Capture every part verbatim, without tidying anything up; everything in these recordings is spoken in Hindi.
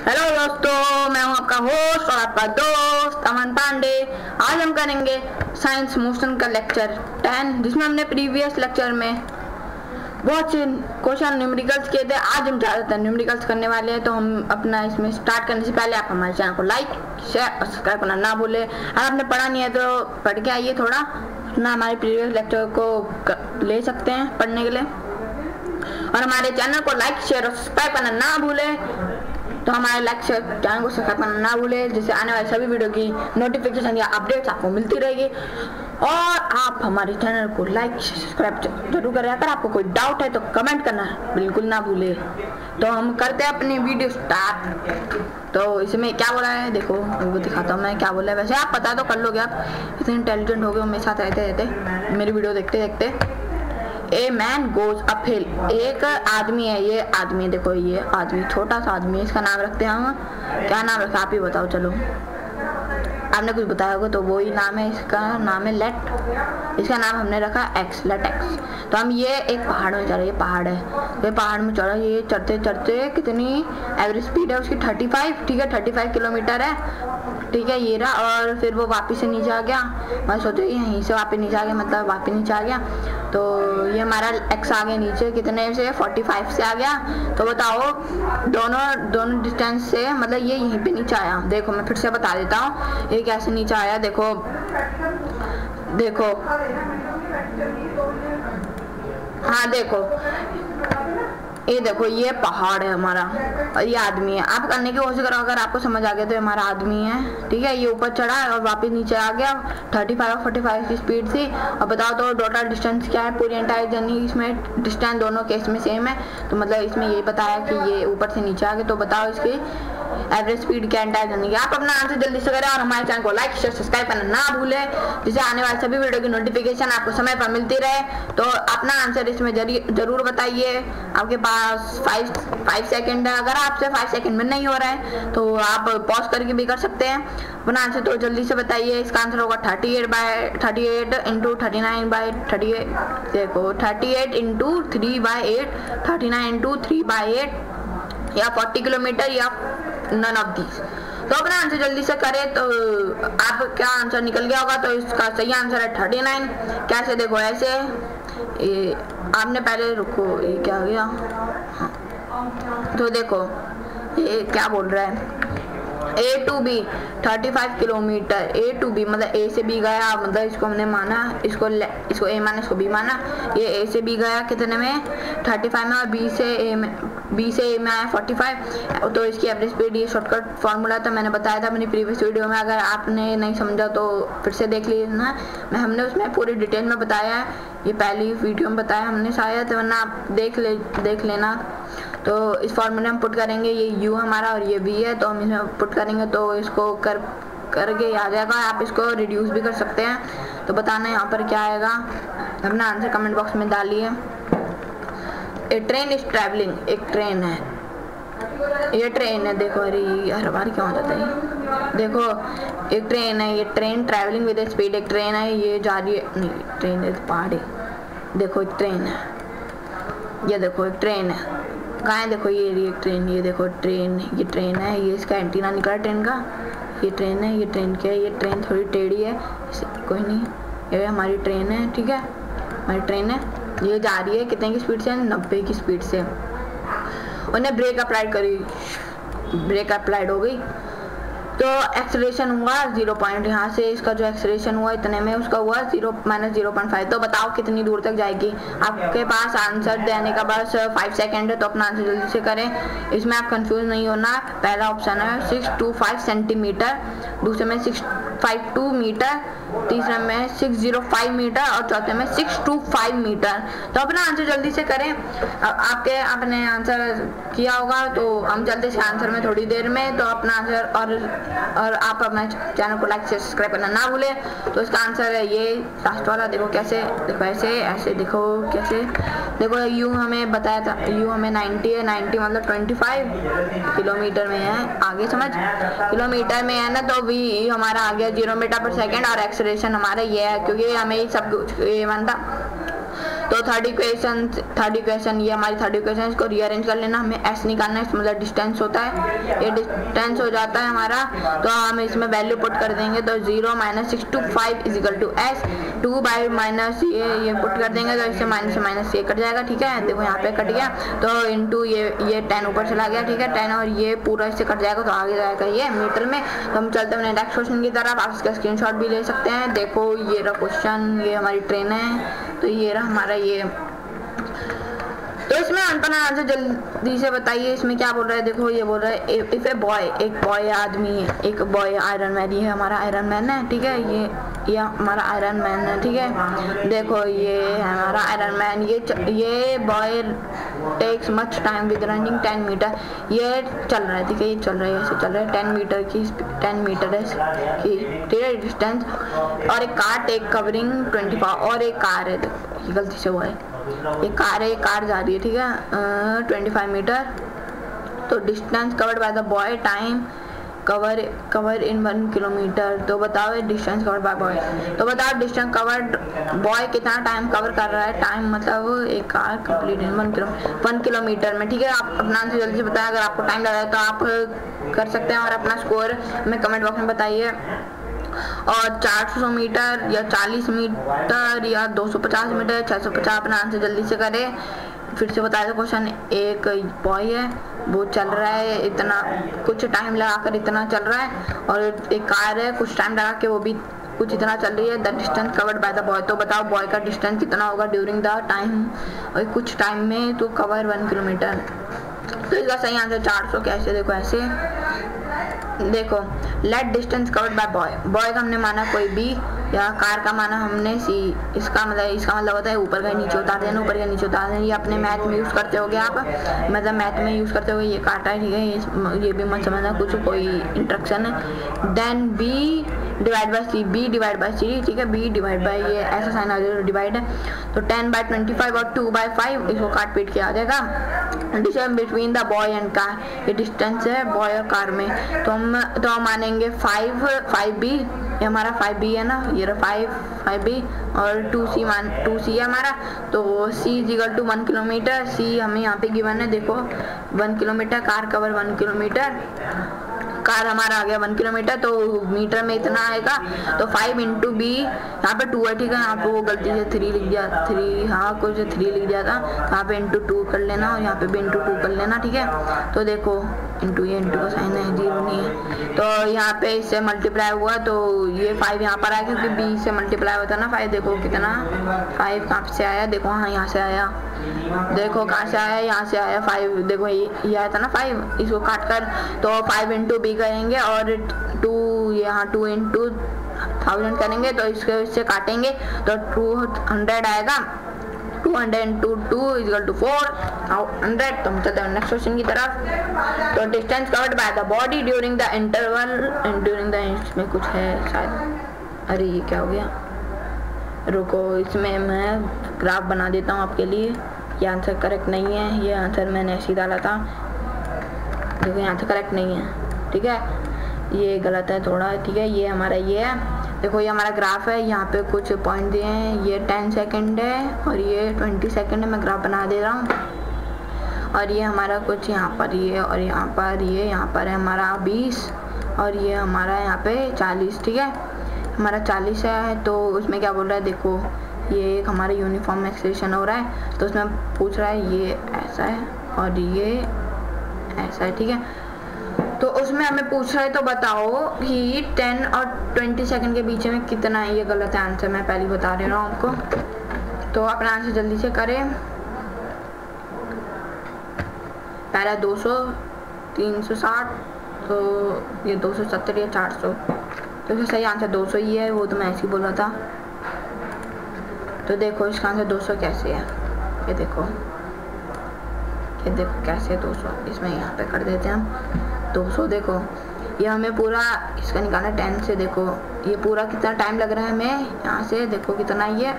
हेलो दोस्तों, मैं हूं आपका होस्ट और आपका दोस्त अमन पांडे। आज हम करेंगे साइंस मोशन का लेक्चर टेन, जिसमें हमने प्रीवियस लेक्चर में बहुत से क्वेश्चन न्यूमेरिकल्स किए थे। आज हम ज़्यादातर न्यूमेरिकल्स करने वाले हैं। तो हम अपना इसमें स्टार्ट करने से पहले आप हमारे चैनल को लाइक शेयर और सब्सक्राइब करना ना भूलें। अगर आपने पढ़ा नहीं है तो पढ़ के आइए, थोड़ा ना हमारे प्रीवियस लेक्चर को ले सकते हैं पढ़ने के लिए। और हमारे चैनल को लाइक शेयर और सब्सक्राइब करना ना भूलें। तो हमारे लाइक शेयर चैनल को सब्सक्राइब करना ना भूलें, जिससे आने वाले सभी वीडियो की नोटिफिकेशन या अपडेट्स आपको मिलती रहेगी। और आप हमारे चैनल को लाइक सब्सक्राइब जरूर करें। अगर आपको कोई डाउट है तो कमेंट करना बिल्कुल ना भूलें। तो हम करते हैं अपनी वीडियो स्टार्ट। तो इसमें क्या बोला है देखो, वो दिखाता हूँ मैं क्या बोला है। वैसे आप पता तो कर लोगे, आप इतने इंटेलिजेंट हो गए मेरे साथ रहते रहते मेरी वीडियो देखते देखते। A man goes up hill, एक आदमी है, ये आदमी देखो, ये आदमी छोटा सा आदमी है, इसका नाम रखते हैं हम। क्या नाम रखा आप ही बताओ। चलो आपने कुछ बताया होगा तो वही नाम है, इसका नाम है लेट। इसका नाम हमने रखा एक्स, लेट एक्स। तो हम ये एक पहाड़ में चढ़ रहे, ये पहाड़ है, ये पहाड़ में चढ़ा। ये चढ़ते चढ़ते कितनी एवरेज स्पीड है उसकी पैंतीस, ठीक है पैंतीस किलोमीटर है, ठीक है ये रहा। और फिर वो वापस से नीचे आ गया। मैं सोचो यहीं से वापस नीचे आ गया, मतलब वापस नीचे आ गया। तो ये हमारा एक्स आ गया नीचे, कितने से पैंतालीस से आ गया। तो बताओ दोनों दोनों डिस्टेंस से, मतलब ये यहीं पे नीचे आया। देखो मैं फिर से बता देता हूँ ये कैसे नीचे आया। देखो देखो हाँ देखो, ये देखो ये पहाड़ है हमारा और ये आदमी है। आप करने की कोशिश करो, अगर आपको समझ आ गया तो हमारा आदमी है, ठीक है। ये ऊपर चढ़ा और वापस नीचे आ गया पैंतीस और पैंतालीस की स्पीड से। और बताओ तो टोटल डिस्टेंस क्या है पूरी एंटायर जर्नी। इसमें डिस्टेंस दोनों केस में सेम है, तो मतलब इसमें यही बताया कि ये ऊपर से नीचे आ गया। तो बताओ इसकी एवरेज स्पीड क्या एंटायर जर्नी की। आप अपना आंसर जल्दी से करें और हमारे चैनल को लाइक शेयर सब्सक्राइब करना ना भूलें, जिससे आने वाले सभी वीडियो की नोटिफिकेशन आपको समय पर मिलती रहे। तो अपना आंसर इसमें जरूर बताइए। आपके पास फाइव फाइव सेकेंड है। अगर आपसे फाइव सेकेंड में नहीं हो रहा है तो आप पॉज करके भी कर सकते हैं अपना आंसर। तो जल्दी से बताइए। इसका आंसर होगा thirty eight by thirty eight into thirty nine by thirty eight. देखो thirty eight into three by eight, thirty nine into three by eight, या फोर्टी किलोमीटर, या नन ऑफ दीज। तो अपना आंसर जल्दी से करें। तो आप क्या आंसर निकल गया होगा। तो इसका सही आंसर है थर्टी नाइन। कैसे देखो ऐसे, ये आपने पहले रुको, ये क्या हो गया। हाँ। तो देखो ये क्या बोल रहा है, ए टू बी पैंतीस किलोमीटर। ए टू बी मतलब ए से बी गया, मतलब इसको हमने माना, इसको इसको ए माना, इसको बी माना। ये ए से बी गया कितने में पैंतीस में, और बी से ए में बी से ए में आया पैंतालीस। तो इसकी एवरेज स्पीड, ये शॉर्टकट फार्मूला था, मैंने बताया था मेरी प्रीवियस वीडियो में। अगर आपने नहीं समझा तो फिर से देख लीजिए, मैं हमने उसमें पूरी डिटेल में बताया है। ये पहली वीडियो में बताया हमने शायद, वरना आप देख ले देख लेना। तो इस फॉर्मूले में पुट करेंगे, ये u हमारा और ये v है, तो हम इसमें पुट करेंगे तो इसको कर करके आ जाएगा। आप इसको रिड्यूस भी कर सकते हैं। तो बताना यहाँ पर क्या आएगा, अपना आंसर कमेंट बॉक्स में डालिए। ए ट्रेन इज ट्रैवलिंग, एक ट्रेन है, ये ट्रेन है। देखो अरे हर बार क्या हो जाता है। देखो एक ट्रेन है, ये ट्रेन ट्रैवलिंग विद स्पीड, एक ट्रेन है, ये जा रही है, नहीं ट्रेन है पहाड़ी। देखो एक ट्रेन है, ये देखो एक ट्रेन है, कहाँ है देखो ये एक ट्रेन, ये देखो ट्रेन, ये ट्रेन है, ये इसका एंटीना निकला ट्रेन का, ये ट्रेन है, ये ट्रेन क्या है, ये ट्रेन थोड़ी टेढ़ी है, कोई नहीं, ये हमारी ट्रेन है, ठीक है हमारी ट्रेन है। ये जा रही है कितने की स्पीड से, नब्बे की स्पीड से। उन्हें ब्रेक अप्लाइड करी, ब्रेक अप्लाइड हो गई, तो एक्सेलरेशन हुआ जीरो पॉइंट, यहाँ से इसका जो एक्सेलरेशन हुआ इतने में, उसका हुआ zero minus zero point five. तो बताओ कितनी दूर तक जाएगी। आपके पास आंसर देने का बस फाइव सेकेंड है, तो अपना आंसर जल्दी से करें। इसमें आप कंफ्यूज नहीं होना। पहला ऑप्शन है सिक्स टू फाइव सेंटीमीटर, दूसरे में सिक्स फाइव टू मीटर, तीसरे में सिक्स जीरो फाइव मीटर, और चौथे में सिक्स टू फाइव मीटर। तो अपना आंसर जल्दी से करें। आपके आपने आंसर किया होगा, तो हम चलते हैं आंसर में थोड़ी देर में। तो अपना आंसर और और आप अपने चैनल को लाइक शेयर सब्सक्राइब करना ना भूलें। तो इसका आंसर है ये लास्ट वाला। देखो कैसे, देखो ऐसे ऐसे, देखो कैसे, देखो यू हमें बताया था, यू हमें नाइन्टी है, नाइन्टी मतलब पच्चीस किलोमीटर में है, आगे समझ किलोमीटर में है ना। तो वी हमारा आ गया जीरो मीटर पर सेकेंड, और एक्सेलरेशन हमारा ये है, क्योंकि हमें सब कुछ ये वन था। तो थर्ड इक्वेशन थर्ड इक्वेशन ये हमारी थर्ड इक्वेशन, इसको रीअरेंज कर लेना, हमें एस निकालना है, इसमें मतलब डिस्टेंस होता है, ये डिस्टेंस हो जाता है हमारा, तो हम इसमें वैल्यू पुट कर देंगे, तो zero minus six two five is equal to s, two by minus ये ये पुट कर देंगे, तो इससे माइनस से माइनस ये कट जाएगा, ठीक है, देखो यहाँ पे कट गया, तो इंटू ये ये टेन ऊपर चला गया, ठीक है, टेन और ये पूरा इससे कट जाएगा, तो आगे जाएगा ये मीटर में। तो हम चलते हैं नेक्स्ट क्वेश्चन की तरफ, आप इसका स्क्रीनशॉट भी ले सकते हैं। देखो ये रहा क्वेश्चन, ये हमारी ट्रेन है, तो ये रहा हमारा ये, तो इसमें अपना आंसर जल्दी से बताइए, इसमें क्या बोल रहा है। देखो ये बोल रहा है इफ ए बॉय, एक बॉय आदमी है, एक बॉय आयरन मैन, ये हमारा आयरन मैन है, ठीक है, ये ये हमारा आयरन मैन है, ठीक है, देखो ये है हमारा आयरन मैन, ये ये boy takes much time with running ten metre, ये चल रहा है, ठीक है, ये चल रहा है, ऐसे चल रहा है, टेन मीटर की टेन मीटर है की, ठीक है, डिस्टेंस, और एक car take covering twenty five, और एक कार है, देखो गलती से हुआ है, एक कार है, एक कार जा रही है, ठीक है, ट्वेंटी फाइव मीटर, तो distance covered by the boy, time cover cover in one kilometre, तो बताओ डिस्टेंस कवर्ड बाय बॉय, तो बताओ डिस्टेंस कवर्ड बॉय कितना टाइम कवर कर रहा है, टाइम मतलब एक car complete in one kilo one kilometre में, ठीक है। आप अपना आंसर जल्दी से बताएं, अगर आपको टाइम लगा है तो आप कर सकते हैं, और अपना स्कोर हमें कमेंट बॉक्स में बताइए। और चार सौ मीटर या चालीस मीटर या दो सौ पचास मीटर, छह सौ पचास, अपना आंसर जल्दी से करें। फिर से बता दो क्वेश्चन, एक बॉय है, वो चल रहा है, इतना कुछ टाइम लगाकर इतना चल रहा है, और एक कार है, कुछ टाइम लगा के वो भी कुछ इतना चल रही है, the distance covered by the boy, तो बताओ बॉय का डिस्टेंस कितना होगा ड्यूरिंग द टाइम, और कुछ टाइम में तो कवर वन किलोमीटर, तो इसका सही आंसर चार सौ। कैसे, देखो ऐसे, देखो let distance covered by boy, boy का हमने माना कोई बी, या कार का माना हमने सी, इसका मतलब इसका मतलब होता है ऊपर का नीचे उतार देना, ऊपर का नीचे उतार देना, ये अपने मैथ में यूज़ करते होगे आप, मतलब मैथ में यूज़ करते होगे, ये काटा है, ठीक है, ये, ये भी मत समझना कुछ कोई इंस्ट्रक्शन है। Then b divide by c, b divide by c, ठीक है, बी डिवाइड बाय ये ऐसा साइन आ जाएगा, डिवाइड है, तो टेन बाई ट्वेंटी फाइव और टू बाई फाइव, इसको काट पीट के आ जाएगा। Distance between the boy and car, ये डिस्टेंस है बॉय और कार में, तो हम तो हम मानेंगे फाइव फाइव बी, ये हमारा फाइव बी है ना, ये फाइव फाइव बी, और टू सी मान टू सी है हमारा, तो c is equal to one kilometre, c हमें यहाँ पे गिवन है, देखो one kilometre, car cover one kilometre, car हमारा आ गया वन किलोमीटर, तो मीटर में इतना आएगा, तो फाइव इंटू बी, यहाँ पे टू है, ठीक है, यहाँ पे वो गलती से थ्री लिख दिया, थ्री हाँ कुछ थ्री लिख दिया था, यहाँ पे इंटू टू कर लेना, और यहाँ पे भी इंटू टू कर लेना, ठीक है, तो देखो इंटू ये इंटू का साइन है, जीरो नहीं है, तो यहाँ पे इससे मल्टीप्लाई हुआ, तो ये फाइव यहाँ पर आया, क्योंकि बी से मल्टीप्लाई होता है ना फाइव, देखो कितना फाइव कहाँ से आया, देखो हाँ यहाँ से आया, देखो कहाँ से आया, यहाँ से आया फाइव, देखो ये ये आया था ना फाइव, इसको काट कर तो फाइव इंटू बी करेंगे, और टू यहाँ टू इंटू थाउजेंड करेंगे, तो इसके इससे काटेंगे तो टू हंड्रेड आएगा, two hundred into two equal to four hundred. तो हम चलते हैं नेक्स्ट क्वेश्चन की तरफ। तो distance covered by the body during the interval and during the, इसमें कुछ है शायद, अरे ये क्या हो गया, रुको इसमें मैं ग्राफ बना देता हूँ आपके लिए, ये आंसर करेक्ट नहीं है, ये आंसर मैंने ऐसे डाला था, देखो यहाँ से करेक्ट नहीं है, ठीक है, ये गलत है थोड़ा, ठीक है, ये हमारा ये है, देखो ये हमारा ग्राफ है, यहाँ पे कुछ पॉइंट दिए हैं, ये टेन सेकंड है और ये ट्वेंटी सेकंड है, मैं ग्राफ बना दे रहा हूँ, और ये हमारा कुछ यहाँ पर ये, और यहाँ पर ये, यहाँ पर है हमारा बीस, और ये हमारा यहाँ पे चालीस, ठीक है, हमारा चालीस है, तो उसमें क्या बोल रहा है, देखो ये एक हमारा यूनिफॉर्म एक्सेलेरेशन हो रहा है, तो उसमें पूछ रहा है ये ऐसा है और ये ऐसा है, ठीक है, तो उसमें हमें पूछ रहा है, तो बताओ कि टेन और ट्वेंटी सेकंड के बीच में कितना है, ये गलत है आंसर, मैं पहले बता रही हूँ आपको, तो अपना आंसर जल्दी से करें। पहला दो सौ, तीन सौ साठ, तो ये दो सौ सत्तर या चार सौ, तो इसका सही आंसर दो सौ ही है, वो तो मैं ऐसे ही बोल रहा था। तो देखो इसका आंसर दो सौ कैसे है, ये देखो, ये देखो कैसे दो सौ, इसमें यहाँ पे कर देते हैं हम दो सौ, देखो ये हमें पूरा इसका निकालना टेन से, देखो ये पूरा कितना टाइम लग रहा है हमें, यहाँ से देखो कितना ये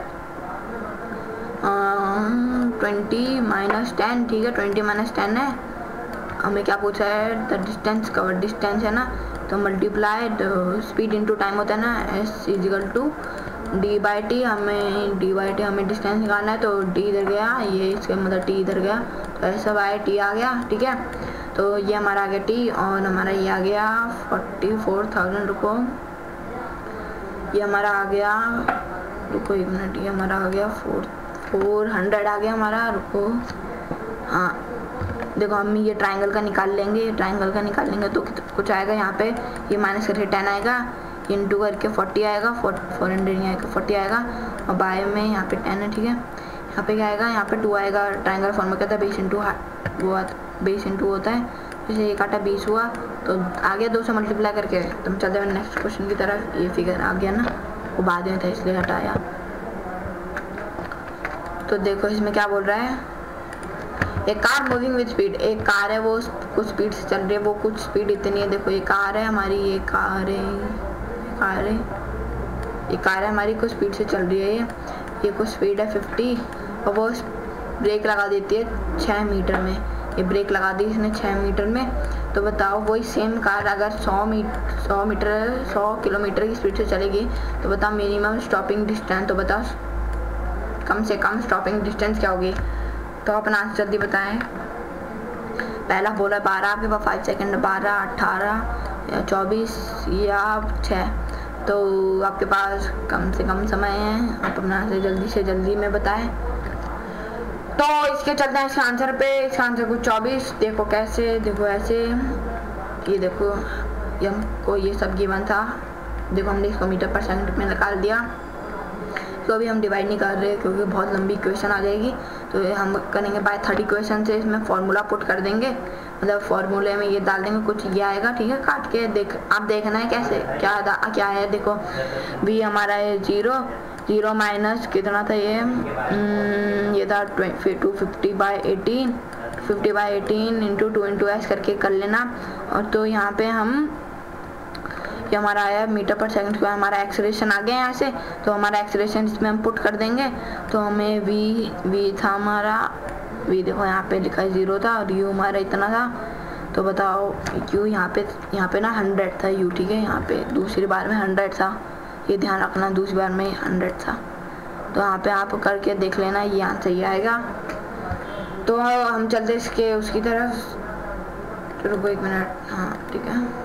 ट्वेंटी माइनस टेन, ठीक है, ट्वेंटी माइनस टेन है, हमें क्या पूछा है, द डिस्टेंस कवर, डिस्टेंस है ना, तो मल्टीप्लाई स्पीड इनटू टाइम होता है ना, s is equal to D by t हमें डी बाई टी हमें डिस्टेंस निकालना है, तो डी इधर गया, ये इसके मतलब टी इधर गया, तो ऐसा बाई टी आ गया, ठीक है। तो ये हमारा आ गया टी, और हमारा ये आ गया फोर्टी फोर थाउजेंड रुको, ये हमारा आ गया, रुको एक मिनट, ये हमारा आ गया फोर फोर हंड्रेड आ गया हमारा, रुको, हाँ देखो हम ये ट्राइंगल का निकाल लेंगे, ट्राइंगल का निकाल लेंगे तो कुछ आएगा यहाँ पे, ये माइनस करके टेन आएगा, इंटू करके फोर्टी आएगा, फोर फोर हंड्रेड नहीं आएगा, फोर्टी आएगा, और बाय में यहाँ पे टेन है, ठीक है। यहाँ पे क्या आएगा, यहाँ पे टू आएगा, ट्राइंगल फॉर्म में कहता है बेस इंटू वो बेस इंटू होता है, जैसे ये काटा बीस हुआ तो आ गया दो से मल्टीप्लाई करके। तो हम चलते हैं नेक्स्ट क्वेश्चन की तरफ। ये फिगर आ गया ना, वो बाद में था इसलिए हटाया। तो देखो इसमें क्या बोल रहा है, एक कार मूविंग विद स्पीड, एक कार है वो कुछ स्पीड से चल रही है, वो कुछ स्पीड इतनी है, देखो ये कार है हमारी, ये कार है कार है ये कार है हमारी, कुछ स्पीड से चल रही है, ये ये कुछ स्पीड है फिफ्टी, और वो ब्रेक लगा देती है छः मीटर में, ये ब्रेक लगा दी इसने छः मीटर में। तो बताओ वही सेम कार अगर सौ मीटर सौ मीटर सौ किलोमीटर की स्पीड से चलेगी, तो बताओ मिनिमम स्टॉपिंग डिस्टेंस, तो बताओ कम से कम स्टॉपिंग डिस्टेंस क्या होगी। तो अपना आंसर जल्दी बताएं। पहला बोला बारह, आपके पास फाइव सेकेंड, बारह, अट्ठारह या चौबीस या छः, तो आपके पास कम से कम समय है, आप अपना आंसर जल्दी से जल्दी में बताएं। तो इसके चलते हैं इसका आंसर पे, इसका आंसर कुछ चौबीस, देखो कैसे, देखो ऐसे, ये देखो ये हमको ये सब गिवन था, देखो हमने इसको मीटर पर सेकंड में निकाल दिया। तो अभी हम डिवाइड नहीं कर रहे क्योंकि बहुत लंबी क्वेश्चन आ जाएगी, तो हम करेंगे बाय थर्टी क्वेश्चन से इसमें फार्मूला पुट कर देंगे, मतलब फार्मूले में ये डाल देंगे, कुछ ये आएगा, ठीक है, काट के देख आप देखना है कैसे क्या क्या है। देखो v हमारा है जीरो, जीरो माइनस कितना था ये ये था two fifty by eighteen, fifty by eighteen into two into S करके कर लेना। और तो यहाँ पे हम ये हमारा आया मीटर पर सेकंड स्क्वायर, हमारा एक्सेलरेशन आ गया यहाँ से, तो हमारा एक्सेलरेशन इसमें हम पुट कर देंगे। तो हमें v v था हमारा, v देखो यहाँ पे लिखा है जीरो था, और u हमारा इतना था, तो बताओ u यहाँ पे यहाँ पे ना हंड्रेड था u, ठीक है, यहाँ पे दूसरी बार में हंड्रेड था, ये ध्यान रखना, दूसरी बार में हंड्रेड था। तो यहाँ पे आप करके देख लेना, ये आंसर ये आएगा। तो हम चलते इसके उसकी तरफ, रुको एक मिनट, हाँ ठीक है।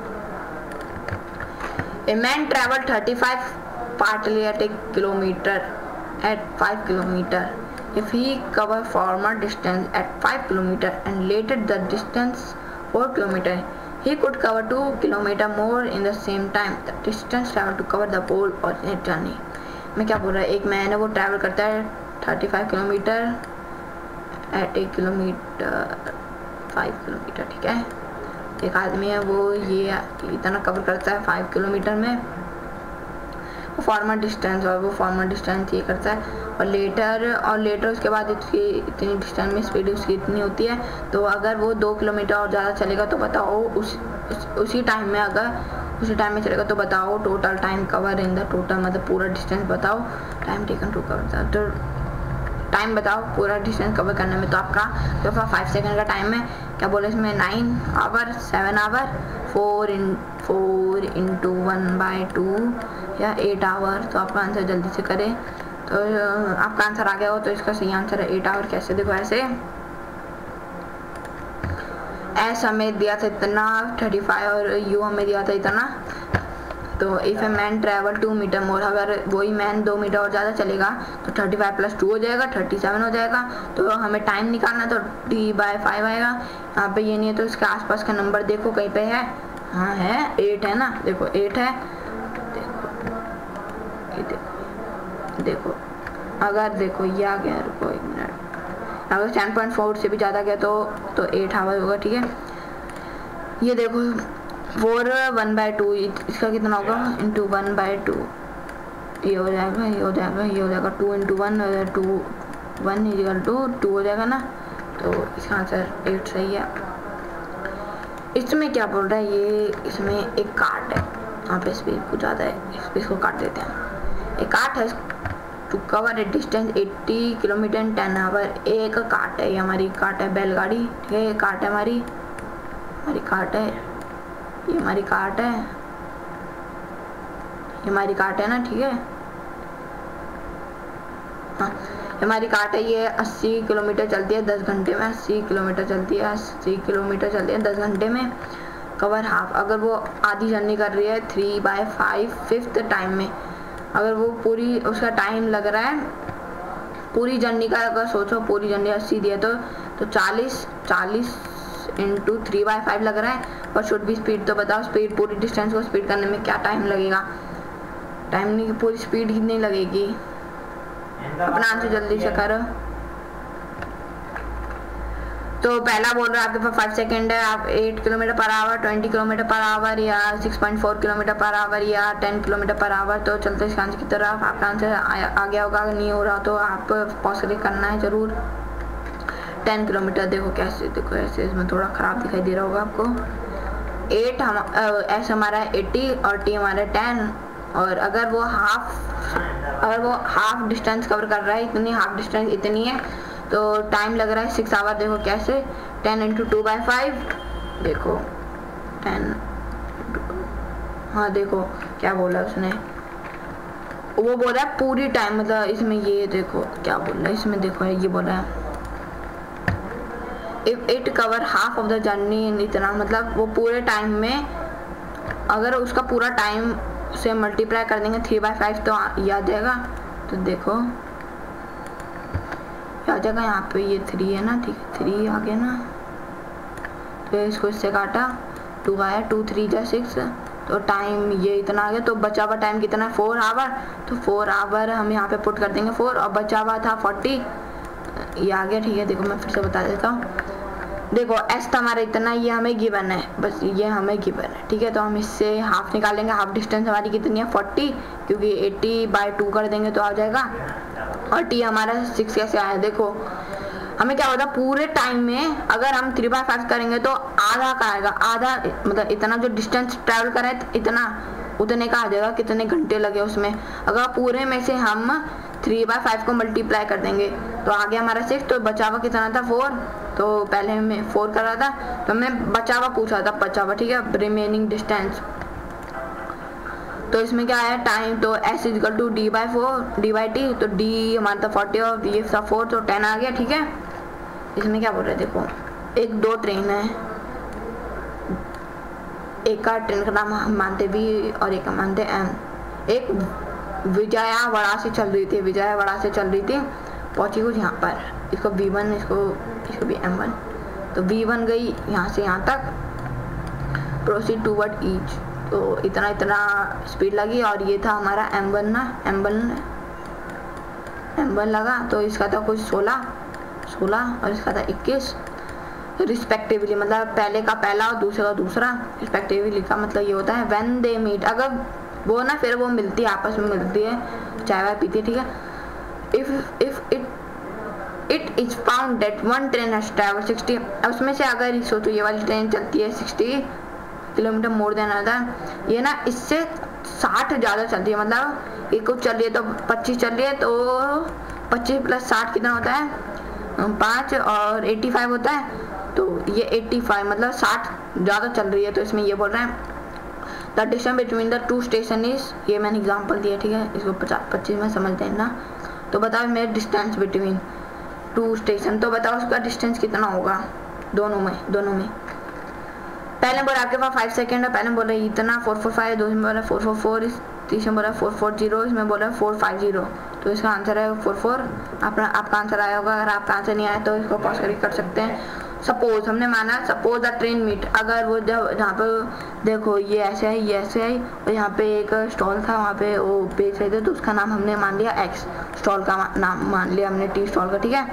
A man traveled thirty-five partly at a kilometer at five kilometer. If he covered former distance at five kilometer and later the distance four kilometer, he could cover two kilometer more in the same time. The distance traveled to cover the whole of his journey. मैं क्या बोल रहा है, एक मैन है वो ट्रैवल करता है पैंतीस kilometre at a kilometre five kilometre, ठीक है। एक आदमी है वो ये इतना कवर करता है फाइव किलोमीटर में, वो फॉर्मल डिस्टेंस, और वो फॉर्मल डिस्टेंस ये करता है, और लेटर और लेटर उसके बाद इसकी इतनी डिस्टेंस में स्पीड उसकी इतनी होती है। तो अगर वो दो किलोमीटर और ज़्यादा चलेगा तो बताओ उस, उस उसी टाइम में, अगर उसी टाइम में चलेगा तो बताओ total time cover in the total, मतलब पूरा डिस्टेंस बताओ, टाइम टेकन टू कवर, तो टाइम बताओ पूरा डिस्टेंस कवर करने में। तो आपका जो फाइव सेकंड का टाइम है, क्या बोले इसमें nine hour, seven hour, four in four into one by two या एट आवर। तो आपका आंसर जल्दी से करें। तो आपका आंसर आ गया हो तो इसका सही आंसर है एट आवर। कैसे, देखो ऐसे, एस हमें दिया था इतना थर्टी फाइव और यू हमें दिया था इतना। तो if a man travel two metre more, अगर वही मैन दो मीटर और ज़्यादा चलेगा तो थर्टी फाइव प्लस टू हो जाएगा, थर्टी सेवन हो जाएगा। तो हमें टाइम निकालना तो टी बाय फाइव आएगा। यहाँ पे ये नहीं है तो इसके आसपास का नंबर देखो कहीं पे है, हाँ है, एट है ना, देखो एट है, देखो ये देखो देखो अगर देखो ये आ गया, रुको एक मिनट, अगर टेन पॉइंट फोर से भी ज़्यादा गया तो तो एट आवर होगा, ठीक है। ये देखो फोर वन बाई टू, इसका कितना होगा, इंटू वन बाई टू, ये हो जाएगा, ये हो जाएगा, ये हो जाएगा, two into one, two one equal to two हो जाएगा ना। तो इसका आंसर एट सही है। इसमें क्या बोल रहा है ये, इसमें एक कार्ट है, यहाँ पे स्पीड कुछ ज़्यादा है, इस पे इसको काट देते हैं। एक कार्ट है to cover a distance eighty kilometre in ten hour. एक कार्ट है, ये हमारी कार्ट है, बैलगाड़ी, ठीक है, ये कार्ट है हमारी हमारी कार्ट है ये हमारी कार्ट है ये हमारी कार्ट है ना, ठीक है। हाँ हमारी कार है ये अस्सी किलोमीटर चलती है दस घंटे में, अस्सी किलोमीटर चलती है अस्सी किलोमीटर चलती है दस घंटे में। कवर हाफ, अगर वो आधी जर्नी कर रही है three by five fifth time में, अगर वो पूरी उसका टाइम लग रहा है पूरी जर्नी का, अगर सोचो पूरी जर्नी अस्सी दिया तो तो चालीस चालीस इंटू थ्री बाई फाइव लग रहा है। और शुड भी स्पीड, तो बताओ स्पीड पूरी डिस्टेंस को स्पीड करने में क्या टाइम लगेगा? टाइम नहीं, पूरी स्पीड कितनी लगेगी? अपना आंसर जल्दी से करो। तो पहला बोल रहा है आपके पास फाइव सेकेंड है, आप eight kilometre per hour, twenty kilometre per hour या six point four kilometre per hour या टेन किलोमीटर पर आवर। तो चलते इसका आंसर की तरफ, आपका आंसर आ गया होगा, नहीं हो रहा तो आप पॉज करना है जरूर। टेन किलोमीटर, देखो कैसे, देखो ऐसे इसमें थोड़ा खराब दिखाई दे रहा होगा आपको। एट हम एस हमारा है एटी और टी हमारा टेन, और अगर वो हाफ अगर वो हाफ डिस्टेंस कवर कर रहा है, इतनी हाफ डिस्टेंस इतनी है, तो टाइम लग रहा है सिक्स आवर। देखो कैसे, ten into two by five, देखो टेन, हाँ देखो क्या बोला उसने, वो बोल रहा है पूरी टाइम, मतलब इसमें ये देखो क्या बोल रहा है इसमें, देखो ये बोल रहा है if it cover half of the journey in इतना, मतलब वो पूरे टाइम में अगर उसका पूरा टाइम से मल्टीप्लाई कर देंगे थ्री बाई फाइव तो याद जाएगा। तो देखो आ जाएगा यहाँ पे, ये थ्री है ना, ठीक है थ्री आ गया ना, तो इसको इससे काटा, टू आया, टू थ्री जा सिक्स, तो टाइम ये इतना आ गया। तो बचा हुआ टाइम कितना है? फोर आवर, तो फोर आवर हम यहाँ पे पुट कर देंगे फोर, और बचा हुआ था फोर्टी, ये आ गया। ठीक है देखो मैं फिर से बता देता हूँ, देखो एस तो हमारा इतना, ये हमें गिवन है, बस ये हमें गिवन है, ठीक है। तो हम इससे हाफ निकालेंगे, हाफ डिस्टेंस हमारी कितनी है फोर्टी, क्योंकि एटी बाई टू कर देंगे तो आ जाएगा। और टी हमारा सिक्स कैसे आया, देखो हमें क्या होता है पूरे टाइम में अगर हम थ्री बाई फाइव करेंगे तो आधा का आएगा, आधा मतलब इतना जो डिस्टेंस ट्रैवल करें इतना उतने का आ जाएगा, कितने घंटे लगे उसमें। अगर पूरे में से हम थ्री बाई फाइव को मल्टीप्लाई कर देंगे तो आ गया हमारा सिक्स, तो बचा हुआ कितना था फोर, तो पहले मैं फोर कर रहा था तो मैं बचा हुआ पूछा था बचा हुआ, ठीक है रिमेनिंग डिस्टेंस। तो इसमें क्या आया टाइम, तो S is equal to D by four D by T, तो डी हमारा था फोर्टी और ये था फोर, तो टेन आ गया, ठीक है। इसमें क्या बोल रहे हैं, देखो एक दो ट्रेन है, एक का ट्रेन का नाम हम मानते वी और एक का मानते एम। एक विजयवाड़ा से चल रही थी, विजयवाड़ा से चल रही थी, पहुंची कुछ यहाँ पर, इसको वी वन, इसको इसको भी एम वन, तो वी वन गई यहाँ से यहाँ तक, प्रोसीड टूवर्ड ईच, तो इतना इतना स्पीड लगी, और ये था हमारा एम वन ना, एम वन एम वन लगा, तो इसका था कुछ सोलह सोलह और इसका था इक्कीस रिस्पेक्टिवली, मतलब पहले का पहला और दूसरे का दूसरा रिस्पेक्टिवली का मतलब ये होता है व्हेन दे मीट, अगर वो ना फिर वो मिलती है, आपस में मिलती है, चाय वाय पीती है, ठीक है। If if it it is found that one train has travelled sixty, उसमें से अगर सोचो ये वाली ट्रेन चलती है sixty kilometre more than other, ये ना इससे साठ ज़्यादा चलती है, मतलब एक कुछ चल रही है तो पच्चीस चल रही है, तो पच्चीस प्लस साठ कितना होता है पाँच, और एटी फाइव होता है, तो ये एटी फाइव मतलब साठ ज़्यादा चल रही है। तो इसमें ये बोल रहे हैं the distance between the two station is, ये मैंने एग्जाम्पल दिया, ठीक है, इसको पचास पच्चीस में समझ देना। तो बताओ मेरे डिस्टेंस बिटवीन टू स्टेशन, तो बताओ उसका डिस्टेंस कितना होगा दोनों में दोनों में पहले बोला आपके पास फाइव सेकेंड है, पहले बोला इतना फोर फोर फाइव, दूसरे में बोला फोर फोर फोर, तीसरे में बोला फोर फोर जीरो, इसमें बोला फोर फाइव जीरो, तो इसका आंसर है फोर फोर। अपना आपका आंसर आया होगा, अगर आपका आंसर नहीं आया तो इसको पॉज करके कर सकते हैं। सपोज हमने माना सपोज द ट्रेन मीट, अगर वो जब जहाँ पे देखो ये ऐसे है ये ऐसे है और यहाँ पे एक स्टॉल था वहाँ पे वो बेच रहे थे, तो उसका नाम हमने मान लिया एक्स, स्टॉल का नाम मान लिया हमने टी स्टॉल का, ठीक है।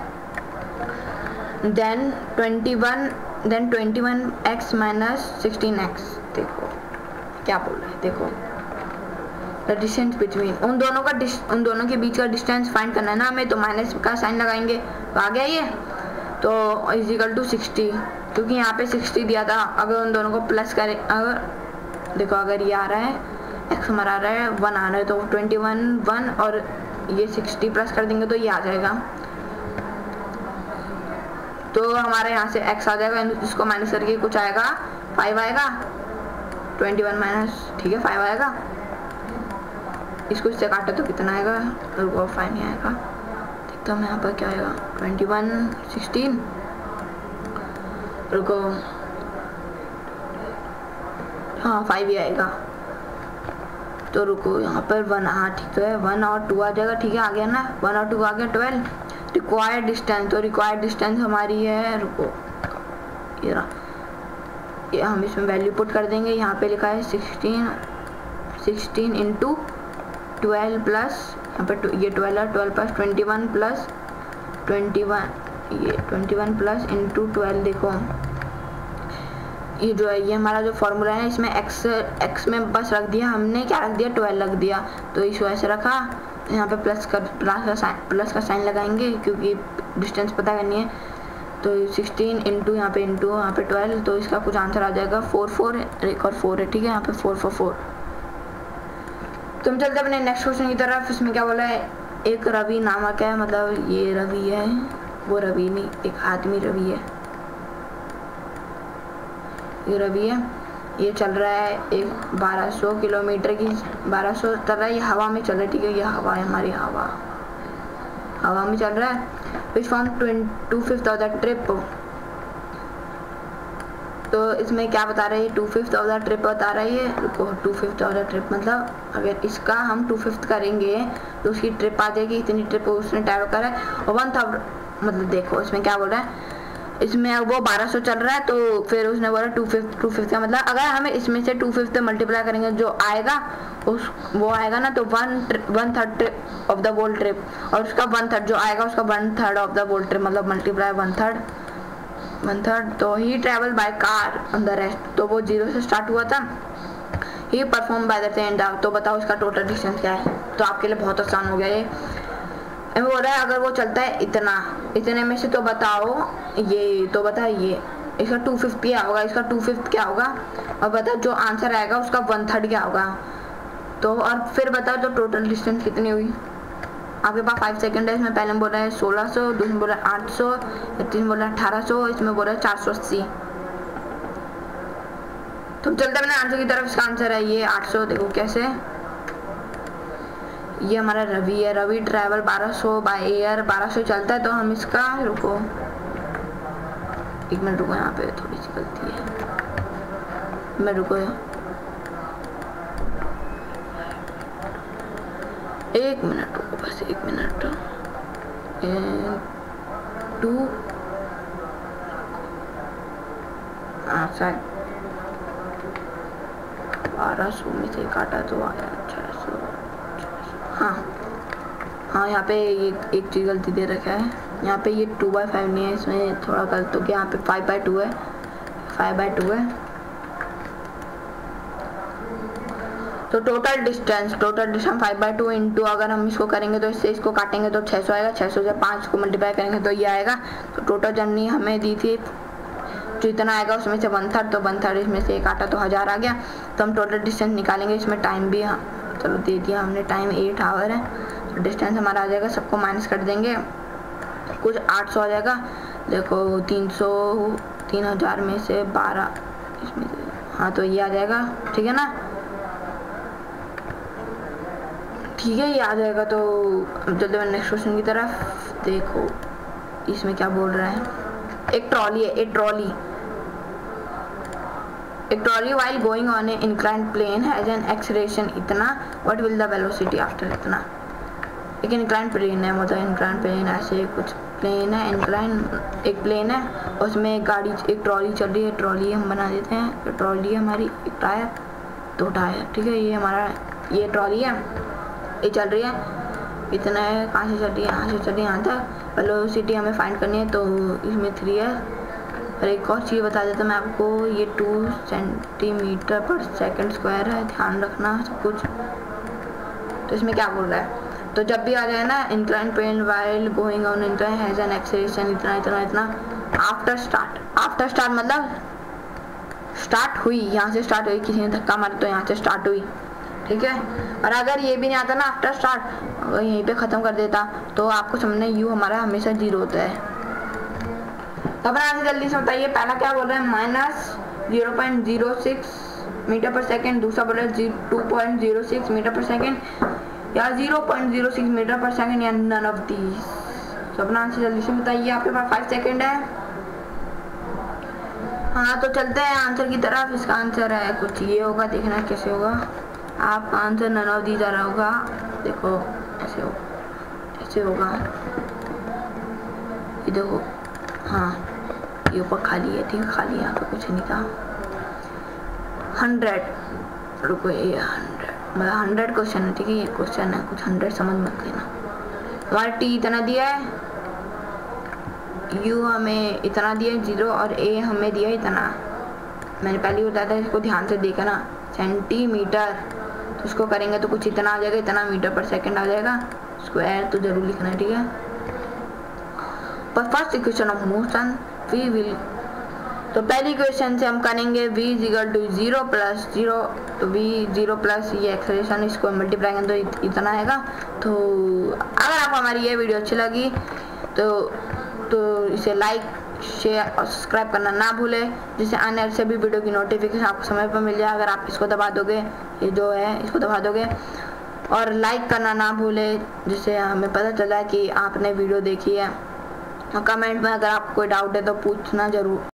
Then twenty one then twenty one X minus sixteen X, देखो क्या बोल रहे हैं, देखो द डिस्टेंस बिटवीन, उन दोनों का उन दोनों के बीच का डिस्टेंस फाइंड करना है ना हमें, तो माइनस का साइन लगाएंगे तो आ गया ये, तो इजिकल टू सिक्सटी, क्योंकि यहाँ पे सिक्सटी दिया था, अगर उन दोनों को प्लस करें, अगर देखो अगर ये आ रहा है एक्स हमारा आ रहा है वन आ रहा है, तो ट्वेंटी वन वन और ये सिक्सटी प्लस कर देंगे तो ये आ जाएगा, तो हमारे यहाँ से x आ जाएगा, इसको माइनस करके कुछ आएगा फाइव आएगा, ट्वेंटी वन माइनस, ठीक है फाइव आएगा, इसको इससे काटा तो कितना आएगा, फाइव नहीं आएगा, तो हम यहाँ पर क्या आएगा ट्वेंटी वन सिक्सटीन, रुको हाँ फाइव ही आएगा, तो रुको यहाँ पर वन, हाँ ठीक तो है, वन और टू आ जाएगा, ठीक है आ गया ना, वन और टू आ गया ट्वेल्व। रिक्वायर्ड डिस्टेंस, तो रिक्वायर्ड डिस्टेंस हमारी है, रुको ये रहा, ये हम इसमें वैल्यू पुट कर देंगे, यहाँ पे लिखा है sixteen sixteen into twelve plus यहाँ पे ये ट्वेल्व है, twelve plus twenty one plus twenty one, ये twenty one plus into twelve, देखो ये जो है ये हमारा जो फॉर्मूला है इसमें x x में बस रख दिया हमने, क्या रख दिया ट्वेल्व रख दिया, तो इस वजह से रखा, यहाँ पे प्लस कर प्लस का साइन प्लस का साइन लगाएंगे क्योंकि डिस्टेंस पता करनी है, तो सिक्सटीन इंटू यहाँ पे इंटू यहाँ पे ट्वेल्व, तो इसका कुछ आंसर आ जाएगा फोर फोर, एक और फोर है, ठीक है यहाँ पे फोर फोर फोर। तो हम चलते अपने नेक्स्ट क्वेश्चन की तरफ। इसमें क्या बोला है, एक रवि नामक है, मतलब ये रवि है, वो रवि नहीं, एक आदमी रवि है, ये रवि है, ये चल रहा है एक बारह सौ किलोमीटर की, बारह सौ चल रहा है, ये हवा में चल रहा है, ठीक है ये हवा है हमारी, हवा हवा में चल रहा है, which form two fifth of the trip, तो इसमें क्या बता रहा है, two fifth of the trip बता रहा है ये, रुको two fifth of the trip मतलब अगर इसका हम टू फिफ्थ करेंगे तो उसकी ट्रिप आ जाएगी, इतनी ट्रिप उसने ट्रैवल करा है, और वन थाउजेंड मतलब देखो इसमें क्या बोल रहा है, इसमें अब वो बारह सौ चल रहा है, तो फिर उसने बोला टू फिफ्थ टू फिफ्थ का मतलब अगर हमें इसमें से टू फिफ्थ मल्टीप्लाई करेंगे जो आएगा उस वो आएगा ना, तो one one third trip of the whole trip, और उसका वन थर्ड जो आएगा उसका one third of the whole trip, मतलब multiply one third one third तो he travel by car on the rest, तो वो जीरो से स्टार्ट हुआ था, he perform by the train, तो बताओ इसका टोटल डिस्टेंस क्या है, तो आपके लिए बहुत आसान हो गया ये। हमें बोल रहा है अगर वो चलता है इतना, इतने में से तो बताओ ये, तो बता ये इसका टू फिफ्थ क्या होगा, इसका टू फिफ्थ क्या होगा, और बता जो आंसर आएगा उसका वन थर्ड क्या होगा, तो और फिर बताओ जो टोटल डिस्टेंस कितनी हुई। आपके पास फाइव सेकंड है, इसमें पहले में बोल रहा है सोलह सौ, दूसरे में बोल रहा है आठ सौ, तीन बोल रहा है अठारह सौ, इसमें बोल रहा है चार सौ अस्सी। तो चलते अपने आंसर की तरफ, इसका आंसर है ये आठ सौ। देखो कैसे, ये हमारा रवि है, रवि ट्रैवल बारह सौ बाय एयर, बारह सौ चलता है, तो हम इसका, रुको एक मिनट रुको, यहाँ पे थोड़ी सी गलती है, मैं रुको एक मिनट रुको, बस एक मिनट, टू हाँ शायद बारह सौ में से काटा तो आया छः सौ, हाँ हाँ यहाँ पे एक एक चीज़ गलती दे रखा है, यहाँ पे ये टू बाई फाइव नहीं है, इसमें थोड़ा गलत हो गया, यहाँ पे फाइव बाई टू है, फाइव बाई टू है। तो total distance total distance five by two into अगर हम इसको करेंगे तो इससे इसको काटेंगे तो छः सौ आएगा, छः सौ से पाँच को मल्टीप्लाई करेंगे तो ये आएगा। तो टोटल जर्नी हमें दी थी जो इतना आएगा उसमें से वन थर्ड, तो वन थर्ड इसमें से एक काटा तो हज़ार आ गया। तो हम टोटल डिस्टेंस निकालेंगे, इसमें टाइम भी हाँ चलो दे दिया हमने, टाइम एट आवर है, तो डिस्टेंस हमारा आ जाएगा, सबको माइनस कर देंगे, कुछ आठ सौ आ जाएगा। देखो तीन सौ तीन हज़ार में से बारह इसमें से, हाँ तो ये आ जाएगा, ठीक है ना, ठीक है ये आ जाएगा। तो चलते हैं नेक्स्ट क्वेश्चन की तरफ। देखो इसमें क्या बोल रहा है, एक ट्रॉली है, एक ट्रॉली एक trolley while going on an inclined plane has an acceleration इतना, what will the velocity after इतना। एक inclined plane है, मतलब inclined plane ऐसे कुछ प्लेन है, inclined एक प्लेन है, उसमें एक गाड़ी एक ट्रॉली चल रही है, ट्रॉली हम बना देते हैं, ट्रॉली है हमारी, एक टायर दो टायर, ठीक है ये हमारा ये ट्रॉली है, ये चल रही है, इतना है, कहाँ से चल रही है, यहाँ से चल रही है यहाँ तक, वेलोसिटी हमें फाइंड करनी है, तो इसमें थ्री है। और एक और चीज़ बता देता मैं आपको, ये two centimetre per second square है, ध्यान रखना सब कुछ। तो इसमें क्या बोल रहा है, तो जब भी आ जाए ना incline plane while going on incline has an acceleration इतना इतना इतना आफ्टर स्टार्ट, आफ्टर स्टार्ट मतलब स्टार्ट हुई, यहाँ से स्टार्ट हुई, किसी ने धक्का मारा तो यहाँ से स्टार्ट हुई, ठीक है। और अगर ये भी नहीं आता ना आफ्टर स्टार्ट, अगर यहीं पे ख़त्म कर देता तो आपको समझना यू हमारा हमेशा जीरो होता है। तो अपना आंसर जल्दी से बताइए, पहला क्या बोल रहा है minus zero point zero six metre per second, दूसरा बोल रहा है two point zero six metre per second, या zero point zero six metre per second, या नन ऑफ दीज। तो अपना आंसर जल्दी से बताइए, आपके पास फाइव सेकेंड है। हाँ तो चलते हैं आंसर की तरफ। इसका आंसर है कुछ ये होगा, देखना कैसे होगा। आपका आंसर नन ऑफ दीज आ रहा होगा, देखो ऐसे हो ऐसे होगा, ये देखो। हाँ ये ऊपर खाली है, ठीक है खाली है, यहाँ पे कुछ नहीं था। हंड्रेड रुको, ये हंड्रेड मतलब हंड्रेड क्वेश्चन है, ठीक है ये क्वेश्चन है, कुछ हंड्रेड समझ मत लेना। हमारा टी इतना दिया है, यू हमें इतना दिया है जीरो, और ए हमें दिया है इतना। मैंने पहले ही बताया था, इसको ध्यान से देखना। सेंटीमीटर तो उसको करेंगे तो कुछ इतना आ जाएगा, इतना मीटर पर सेकंड आ जाएगा। स्क्वायर तो जरूर लिखना है, ठीक है। पर first equation of motion we will, तो पहली क्वेश्चन से हम करेंगे v is equal to zero plus zero, तो v जीरो प्लस ये एक्सेलरेशन, इसको मल्टीप्लाई करेंगे तो इत, इतना आएगा। तो अगर आपको हमारी ये वीडियो अच्छी लगी तो तो इसे लाइक शेयर और सब्सक्राइब करना ना भूलें, जिससे आने वाले सभी वीडियो की नोटिफिकेशन आपको समय पर मिल जाए। अगर आप इसको दबा दोगे, ये जो है इसको दबा दोगे, और लाइक करना ना भूलें, जिससे हमें पता चला कि आपने वीडियो देखी है। और कमेंट में अगर आपको कोई डाउट है तो पूछना जरूर।